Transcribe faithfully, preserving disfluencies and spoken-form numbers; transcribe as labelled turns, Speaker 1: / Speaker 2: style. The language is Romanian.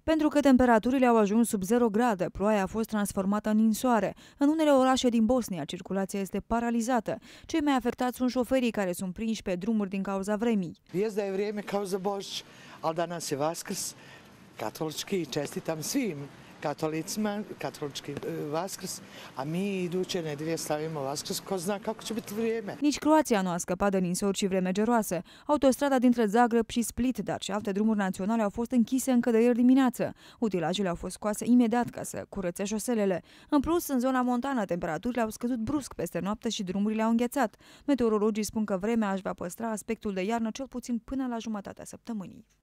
Speaker 1: Pentru că temperaturile au ajuns sub zero grade, ploaia a fost transformată în ninsoare. În unele orașe din Bosnia, circulația este paralizată. Cei mai afectați sunt șoferii care sunt prinși pe drumuri din cauza vremii.
Speaker 2: Vijest da je vrijeme kao za Božić, ali danas je Vaskrs, katolički, čestitam svim katolicima, katolički Vaskrs, a mi iduće nedelje slavimo Vaskrs, ko zna kako će biti vrijeme.
Speaker 1: Nici Croația nu a scăpat de ninsori și vreme geroase. Autostrada dintre Zagreb și Split, dar și alte drumuri naționale au fost închise încă de ieri dimineață. Utilajele au fost scoase imediat ca să curățe șoselele. În plus, în zona montană, temperaturile au scăzut brusc peste noapte și drumurile au înghețat. Meteorologii spun că vremea își va păstra aspectul de iarnă cel puțin până la jumătatea săptămânii.